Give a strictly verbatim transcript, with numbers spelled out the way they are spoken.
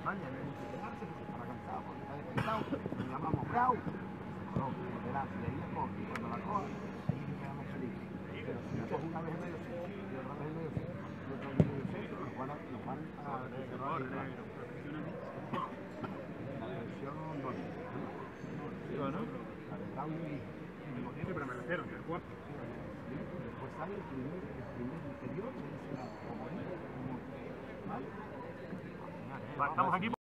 Vale, no hay mucho que darse porque estará cansado, porque está descansado. Lo llamamos bravo. No, delante, de ahí la coge. Y cuando la coge, ahí que quedamos felices. Pero si la coge una vez en medio centro, y otra vez en medio centro, y otra vez en medio centro, nos van a, nos van a cerrar el brazo. La versión norte. Digo, ¿no? La de Brown y Sí, pero me refiero, que el cuarto. después sale el primer, el primer interior, que es la favorita. ¿Vale? Estamos aquí.